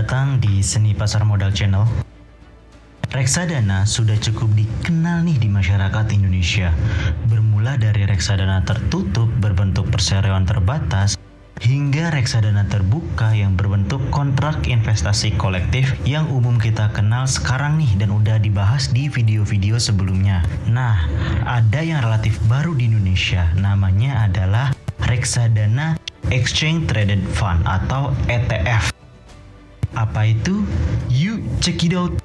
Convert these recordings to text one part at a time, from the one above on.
datang di Seni Pasar Modal Channel. Reksadana sudah cukup dikenal nih di masyarakat Indonesia. Bermula dari reksadana tertutup berbentuk perseroan terbatas, hingga reksadana terbuka yang berbentuk kontrak investasi kolektif yang umum kita kenal sekarang nih dan udah dibahas di video-video sebelumnya. Nah, ada yang relatif baru di Indonesia, namanya adalah reksadana Exchange Traded Fund atau ETF. Apa itu? Yuk check it out.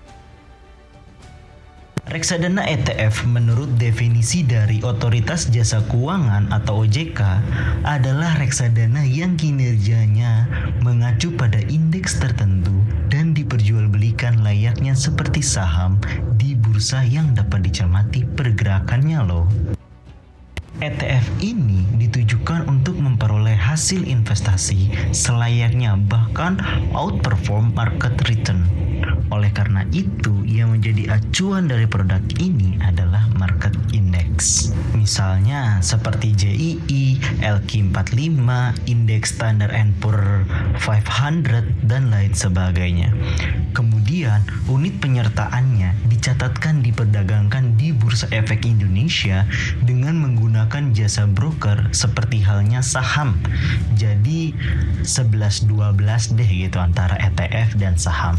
Reksadana ETF menurut definisi dari Otoritas Jasa Keuangan atau OJK adalah reksadana yang kinerjanya mengacu pada indeks tertentu dan diperjualbelikan layaknya seperti saham di bursa yang dapat dicermati pergerakannya loh. ETF ini ditujukan untuk memperoleh hasil investasi selayaknya bahkan outperform market return. Oleh karena itu, yang menjadi acuan dari produk ini adalah market index. Misalnya seperti JII, LQ45, indeks Standard & Poor's 500, dan lain sebagainya. Kemudian, unit penyertaannya dicatatkan diperdagangkan di Bursa Efek Indonesia dengan menggunakan jasa broker seperti halnya saham. Jadi 11-12 deh gitu antara ETF dan saham.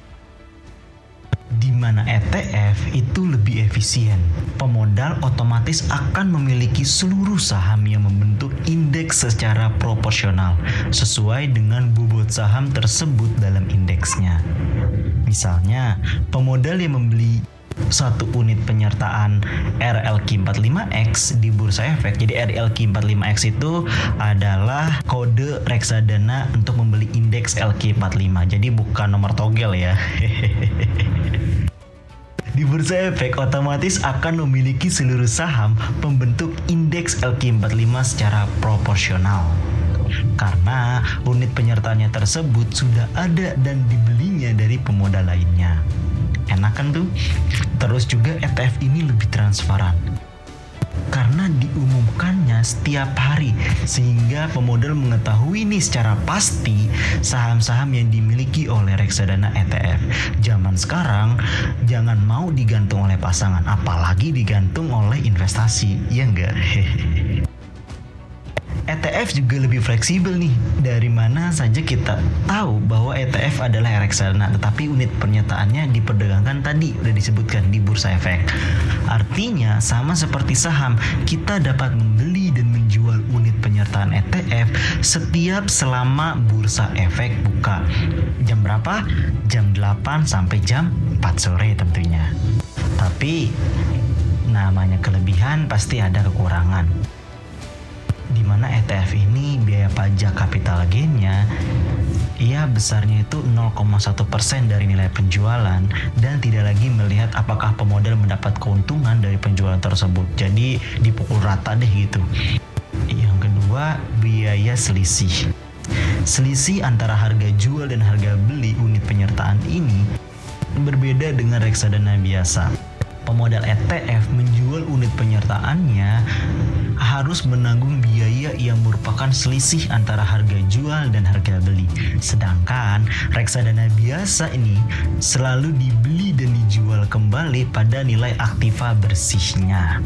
Di mana ETF itu lebih efisien. Pemodal otomatis akan memiliki seluruh saham yang membentuk indeks secara proporsional sesuai dengan bobot saham tersebut dalam indeksnya. Misalnya, pemodal yang membeli satu unit penyertaan RLQ45X di Bursa Efek. Jadi RLQ45X itu adalah kode reksadana untuk membeli indeks LQ45. Jadi bukan nomor togel ya. Di Bursa Efek otomatis akan memiliki seluruh saham pembentuk indeks LQ45 secara proporsional. Karena unit penyertaannya tersebut sudah ada dan dibelinya dari pemodal lainnya. Enak kan tuh? Terus juga ETF ini lebih transparan karena diumumkannya setiap hari sehingga pemodal mengetahui nih secara pasti saham-saham yang dimiliki oleh reksadana ETF. Zaman sekarang jangan mau digantung oleh pasangan, apalagi digantung oleh investasi, ya enggak? ETF juga lebih fleksibel nih, dari mana saja kita tahu bahwa ETF adalah reksadana, tetapi unit penyertaannya diperdagangkan tadi udah disebutkan di Bursa Efek. Artinya sama seperti saham, kita dapat membeli dan menjual unit penyertaan ETF setiap selama Bursa Efek buka. Jam berapa? Jam 8 sampai jam 4 sore tentunya. Tapi namanya kelebihan pasti ada kekurangan. Di mana ETF ini biaya pajak capital gain-nya besarnya itu 0,1% dari nilai penjualan dan tidak lagi melihat apakah pemodal mendapat keuntungan dari penjualan tersebut. Jadi dipukul rata deh gitu. Yang kedua, biaya selisih. Selisih antara harga jual dan harga beli unit penyertaan ini berbeda dengan reksadana biasa. Pemodal ETF menjual unit penyertaannya harus menanggung biaya yang merupakan selisih antara harga jual dan harga beli. Sedangkan reksadana biasa ini selalu dibeli dan dijual kembali pada nilai aktiva bersihnya.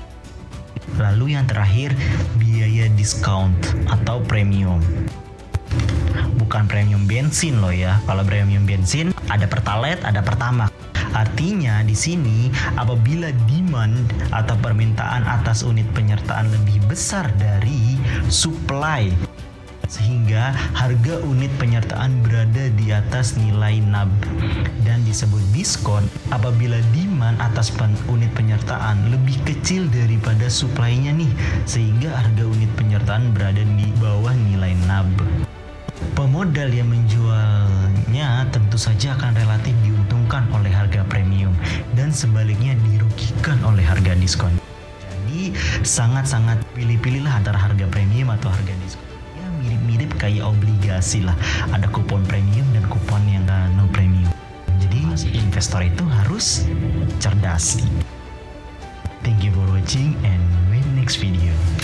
Lalu yang terakhir, biaya discount atau premium. Bukan premium bensin loh ya. Kalau premium bensin ada Pertalite, ada Pertamax. Artinya di sini apabila demand atau permintaan atas unit penyertaan lebih besar dari supply sehingga harga unit penyertaan berada di atas nilai NAB dan disebut diskon apabila demand atas unit penyertaan lebih kecil daripada supply-nya nih sehingga harga unit penyertaan berada di bawah nilai NAB. Pemodal yang menjualnya tentu saja akan relatif diuntungkan oleh harga premium dan sebaliknya dirugikan oleh harga diskon. Jadi sangat-sangat pilih-pilihlah antara harga premium atau harga diskon. Ya mirip-mirip kayak obligasi lah. Ada kupon premium dan kupon yang no premium. Jadi investor itu harus cerdas. Thank you for watching and wait next video.